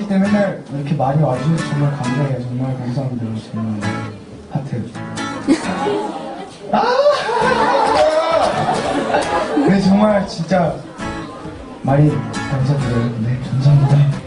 때 맨날 이렇게 많이 와주셔서 정말 감사해요. 정말 감사합니다. 정말 하트. 네, 정말 진짜 많이 감사드려요. 네, 감사합니다.